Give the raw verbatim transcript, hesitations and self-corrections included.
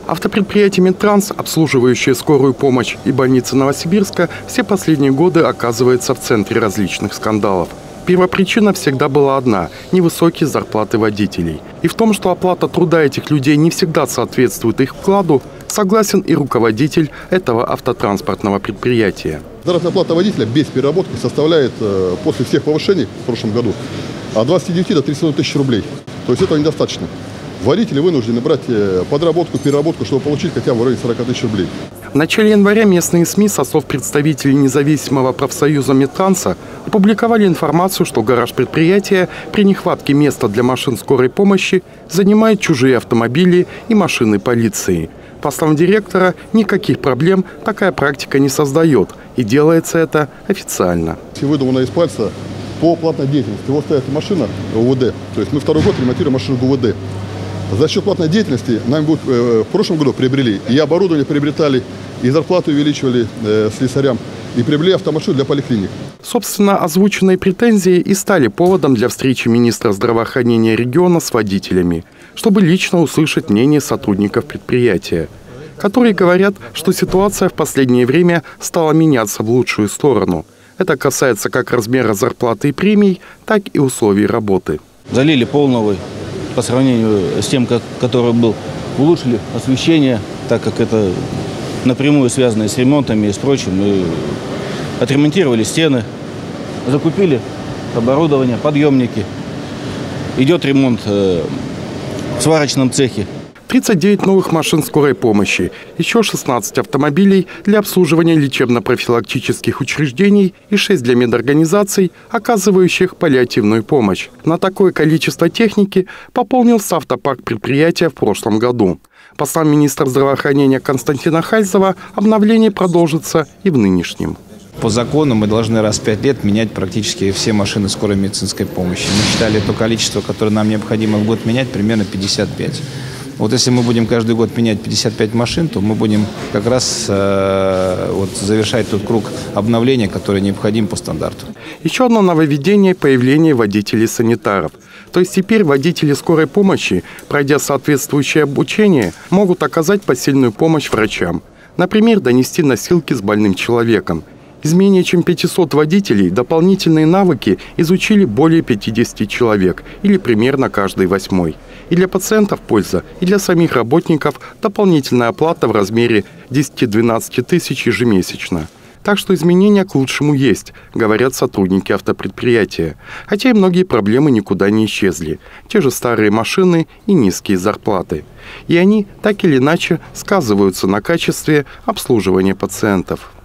Автопредприятие «Минтранс», обслуживающее скорую помощь и больницы Новосибирска, все последние годы оказывается в центре различных скандалов. Первопричина всегда была одна – невысокие зарплаты водителей. И в том, что оплата труда этих людей не всегда соответствует их вкладу, согласен и руководитель этого автотранспортного предприятия. Заработная плата водителя без переработки составляет после всех повышений в прошлом году от двадцати девяти до тридцати тысяч рублей. То есть этого недостаточно. Водители вынуждены брать подработку, переработку, чтобы получить хотя бы в районе сорока тысяч рублей. В начале января местные СМИ со слов представителей независимого профсоюза «Минтранса» опубликовали информацию, что гараж предприятия при нехватке места для машин скорой помощи занимает чужие автомобили и машины полиции. По словам директора, никаких проблем такая практика не создает, и делается это официально. Выдумано из пальца по платной деятельности. Вот стоит машина ГУВД, то есть мы второй год ремонтируем машину ГУВД. За счет платной деятельности нам будет, э, в прошлом году приобрели и оборудование приобретали, и зарплату увеличивали э, слесарям, и приобрели автомашину для поликлиник. Собственно, озвученные претензии и стали поводом для встречи министра здравоохранения региона с водителями, чтобы лично услышать мнение сотрудников предприятия, которые говорят, что ситуация в последнее время стала меняться в лучшую сторону. Это касается как размера зарплаты и премий, так и условий работы. Залили пол новый. По сравнению с тем, как, который был, улучшили освещение, так как это напрямую связано с ремонтами и с прочим. Мы отремонтировали стены, закупили оборудование, подъемники. Идет ремонт э, в сварочном цехе. тридцать девять новых машин скорой помощи, еще шестнадцать автомобилей для обслуживания лечебно-профилактических учреждений и шесть для медорганизаций, оказывающих паллиативную помощь. На такое количество техники пополнился автопарк предприятия в прошлом году. По словам министра здравоохранения Константина Хальзева, обновление продолжится и в нынешнем. По закону мы должны раз в пять лет менять практически все машины скорой медицинской помощи. Мы считали то количество, которое нам необходимо в год менять, примерно пятьдесят пять. Вот если мы будем каждый год менять пятьдесят пять машин, то мы будем как раз э, вот, завершать тот круг обновления, который необходим по стандарту. Еще одно нововведение – появление водителей-санитаров. То есть теперь водители скорой помощи, пройдя соответствующее обучение, могут оказать посильную помощь врачам. Например, донести носилки с больным человеком. Из менее чем пятисот водителей дополнительные навыки изучили более пятидесяти человек, или примерно каждый восьмой. И для пациентов польза, и для самих работников дополнительная оплата в размере десяти-двенадцати тысяч ежемесячно. Так что изменения к лучшему есть, говорят сотрудники автопредприятия. Хотя и многие проблемы никуда не исчезли. Те же старые машины и низкие зарплаты. И они так или иначе сказываются на качестве обслуживания пациентов.